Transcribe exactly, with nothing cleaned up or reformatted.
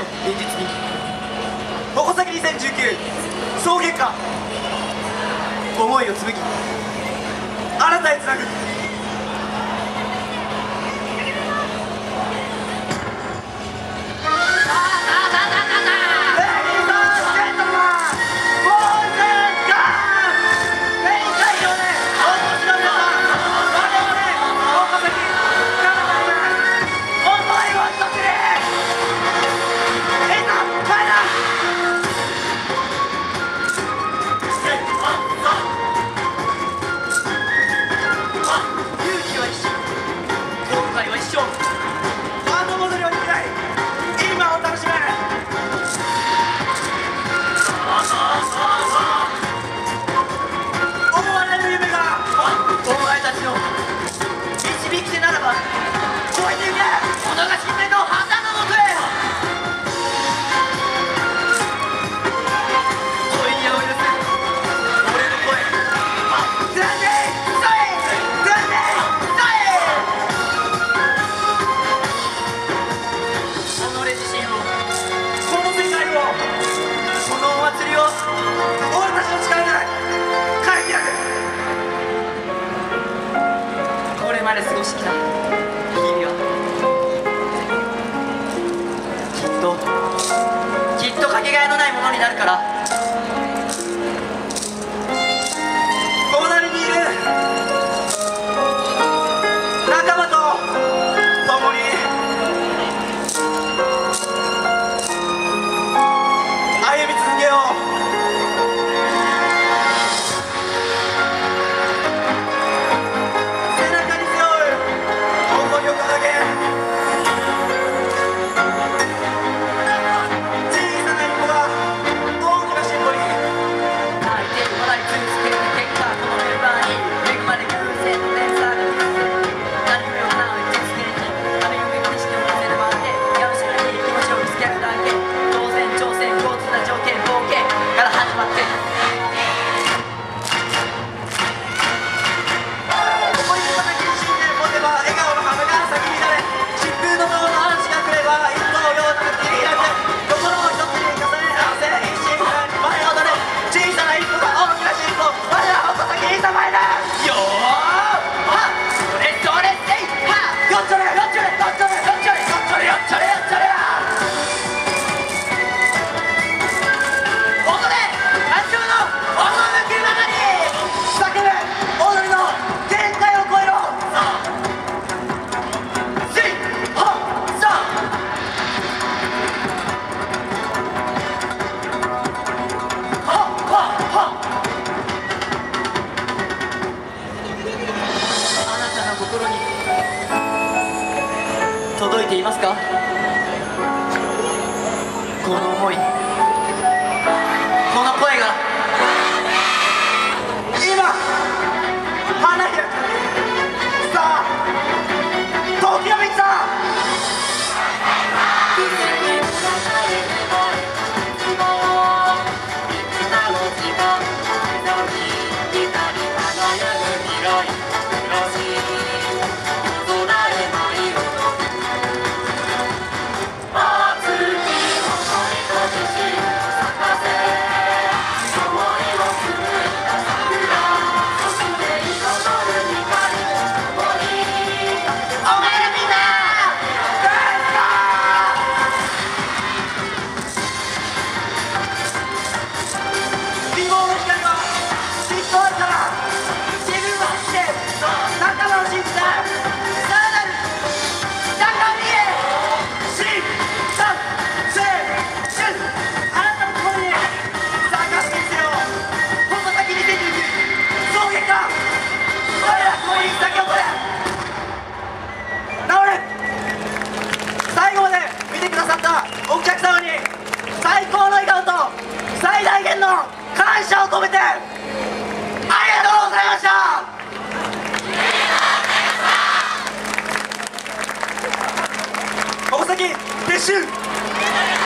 を現実に。矛先にせんじゅうきゅう総結果、思いを紡ぎあなたへつなぐ。 まで過ごしてきた日々はきっときっとかけがえのないものになるから。 隣にいる仲間と共に歩み続けよう。 届いていますか、この思い、この声が今花開く。さあ時の道だ。お客様に最高の笑顔と最大限の感謝を込めてありがとうございました。矛先撤収。